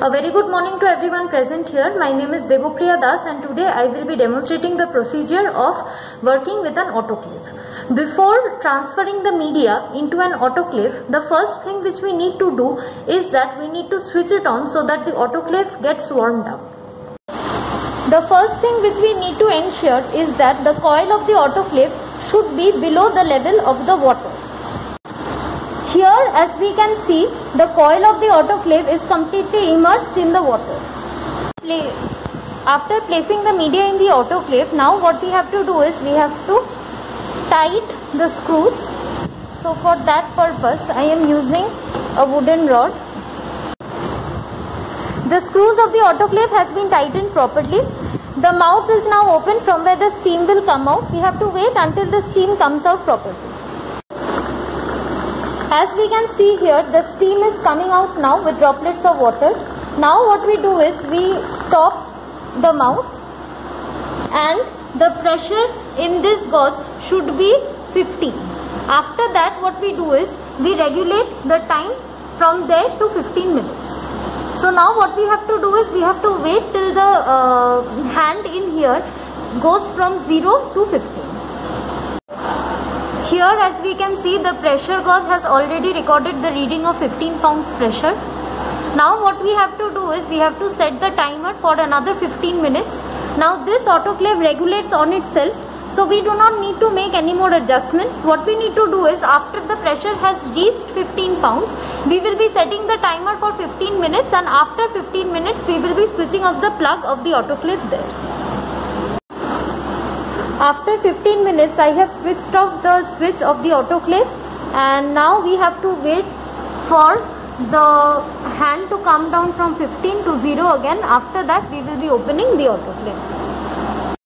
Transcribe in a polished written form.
A very good morning to everyone present here. My name is Devopriya Das and today I will be demonstrating the procedure of working with an autoclave. Before transferring the media into an autoclave, the first thing which we need to do is that we need to switch it on so that the autoclave gets warmed up. The first thing which we need to ensure is that the coil of the autoclave should be below the level of the water. Here, as we can see, the coil of the autoclave is completely immersed in the water. After placing the media in the autoclave, now what we have to do is we have to tight the screws. So for that purpose, I am using a wooden rod. The screws of the autoclave has been tightened properly. The mouth is now open from where the steam will come out. We have to wait until the steam comes out properly. As we can see here, the steam is coming out now with droplets of water. Now what we do is we stop the mouth and the pressure in this gauge should be 50. After that what we do is we regulate the time from there to 15 minutes. So now what we have to do is we have to wait till the hand in here goes from 0 to 15. Here, as we can see, the pressure gauge has already recorded the reading of 15 pounds pressure. Now what we have to do is we have to set the timer for another 15 minutes. Now this autoclave regulates on itself, so we do not need to make any more adjustments. What we need to do is after the pressure has reached 15 pounds, we will be setting the timer for 15 minutes and after 15 minutes we will be switching off the plug of the autoclave there. After 15 minutes, I have switched off the switch of the autoclave and now we have to wait for the hand to come down from 15 to 0 again. After that, we will be opening the autoclave.